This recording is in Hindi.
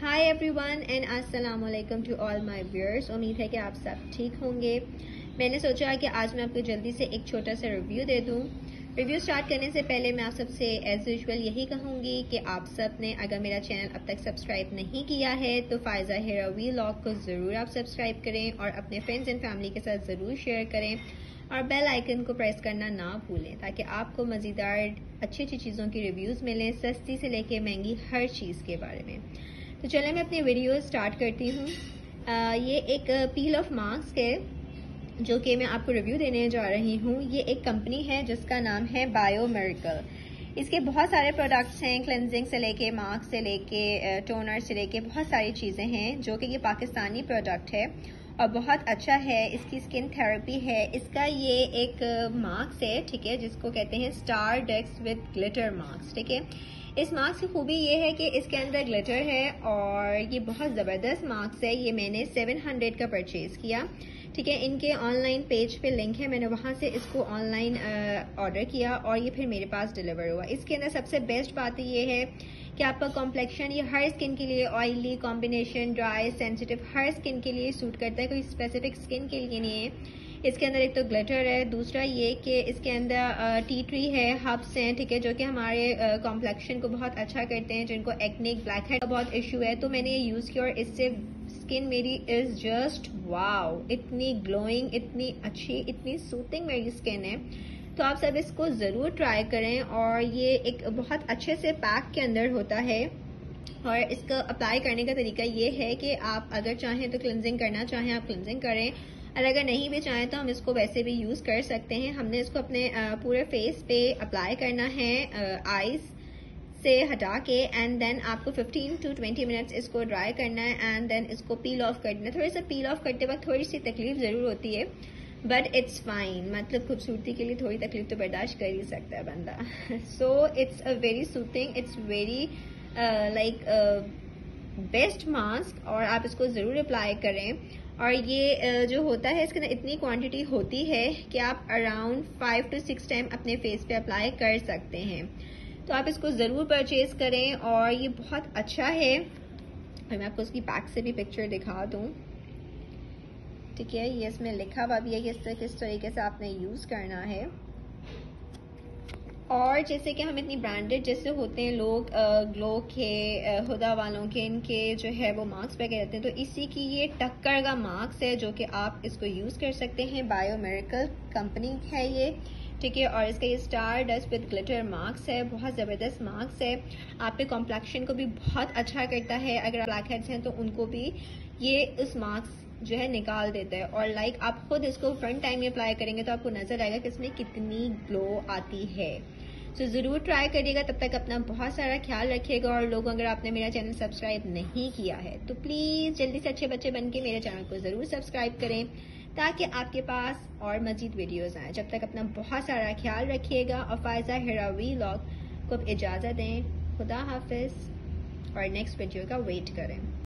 हाय एवरीवन एंड अस्सलाम वालेकुम टू ऑल माय व्यूअर्स। उम्मीद है कि आप सब ठीक होंगे। मैंने सोचा कि आज मैं आपको जल्दी से एक छोटा सा रिव्यू दे दूं। रिव्यू स्टार्ट करने से पहले मैं आप सबसे एज यूजुअल यही कहूँगी कि आप सब ने अगर मेरा चैनल अब तक सब्सक्राइब नहीं किया है तो फ़ायज़ा हेरा व्लॉग को ज़रूर आप सब्सक्राइब करें और अपने फ्रेंड्स एंड फैमिली के साथ ज़रूर शेयर करें और बेल आइकन को प्रेस करना ना भूलें ताकि आपको मज़ीदार अच्छी अच्छी चीज़ों की रिव्यूज़ मिलें, सस्ती से लेके महंगी हर चीज़ के बारे में। तो चलें मैं अपनी वीडियो स्टार्ट करती हूँ। ये एक पील ऑफ मास्क है जो कि मैं आपको रिव्यू देने जा रही हूँ। ये एक कंपनी है जिसका नाम है बायो मिरेकल। इसके बहुत सारे प्रोडक्ट्स हैं, क्लेंजिंग से लेके मास्क से लेके टोनर से लेके बहुत सारी चीज़ें हैं जो कि ये पाकिस्तानी प्रोडक्ट है और बहुत अच्छा है। इसकी स्किन थेरेपी है। इसका ये एक मास्क है, ठीक है, जिसको कहते हैं स्टार डेक्स विद ग्लिटर मास्क, ठीक है। इस मास्क की खूबी ये है कि इसके अंदर ग्लिटर है और ये बहुत ज़बरदस्त मास्क है। ये मैंने 700 का परचेज़ किया, ठीक है। इनके ऑनलाइन पेज पे लिंक है, मैंने वहाँ से इसको ऑनलाइन ऑर्डर किया और ये फिर मेरे पास डिलीवर हुआ। इसके अंदर सबसे बेस्ट बात ये है कि आपका कॉम्प्लेक्शन ये हर स्किन के लिए, ऑयली, कॉम्बिनेशन, ड्राई, सेंसिटिव, हर स्किन के लिए सूट करता है, कोई स्पेसिफिक स्किन के लिए नहीं है। इसके अंदर एक तो ग्लिटर है, दूसरा ये कि इसके अंदर टी ट्री है, हब्स हैं, ठीक है, जो कि हमारे कॉम्प्लेक्शन को बहुत अच्छा करते हैं, जिनको एक्निक, ब्लैक हेड का बहुत इशू है। तो मैंने ये यूज़ किया और इससे स्किन मेरी इज़ जस्ट वाओ, इतनी ग्लोइंग, इतनी अच्छी, इतनी सूथिंग मेरी स्किन है। तो आप सब इसको ज़रूर ट्राई करें और ये एक बहुत अच्छे से पैक के अंदर होता है और इसका अप्लाई करने का तरीका ये है कि आप अगर चाहें तो क्लिनजिंग करना चाहें आप क्लिनजिंग करें और अगर नहीं भी चाहें तो हम इसको वैसे भी यूज़ कर सकते हैं। हमने इसको अपने पूरे फेस पे अप्लाई करना है आईज से हटा के एंड देन आपको 15 to 20 मिनट्स इसको ड्राई करना है एंड देन इसको पील ऑफ करना है। थोड़ा सा पील ऑफ करते वक्त थोड़ी सी तकलीफ ज़रूर होती है बट इट्स फाइन, मतलब खूबसूरती के लिए थोड़ी तकलीफ तो बर्दाश्त कर ही सकता है बंदा। So it's a very soothing, it's very like best mask और आप इसको ज़रूर अप्लाई करें। और ये जो होता है इसके अंदर इतनी क्वांटिटी होती है कि आप अराउंड 5 to 6 टाइम अपने फेस पे अप्लाई कर सकते हैं। तो आप इसको ज़रूर परचेज करें और ये बहुत अच्छा है। और मैं आपको उसकी पैक से भी पिक्चर दिखा दूँ, ठीक है। ये इसमें लिखा हुआ भी है कि किस तरीके से आपने यूज़ करना है। और जैसे कि हम इतनी ब्रांडेड जैसे होते हैं लोग, ग्लो के, हुदा वालों के, इनके जो है वो मास्क वगैरह रहते हैं, तो इसी की ये टक्कर का मास्क है जो कि आप इसको यूज़ कर सकते हैं। बायो मिरेकल कंपनी है ये, ठीक है। और इसका ये star dust with glitter mask है, बहुत ज़बरदस्त मास्क है। आपके कॉम्प्लेक्शन को भी बहुत अच्छा करता है। अगर ब्लैक हेड्स हैं तो उनको भी ये इस मास्क जो है निकाल देता है। और लाइक आप खुद इसको फ्रंट टाइम में अप्लाई करेंगे तो आपको नजर आएगा कि इसमें कितनी ग्लो आती है। तो ज़रूर ट्राई करिएगा। तब तक अपना बहुत सारा ख्याल रखिएगा और लोग अगर आपने मेरा चैनल सब्सक्राइब नहीं किया है तो प्लीज़ जल्दी से अच्छे बच्चे बन के मेरे चैनल को ज़रूर सब्सक्राइब करें ताकि आपके पास और मज़ीद वीडियोज़ आएँ। जब तक अपना बहुत सारा ख्याल रखिएगा और फ़ायज़ा हेरा व्लॉग को इजाज़त दें। खुदा हाफिज़ और नेक्स्ट वीडियो का वेट करें।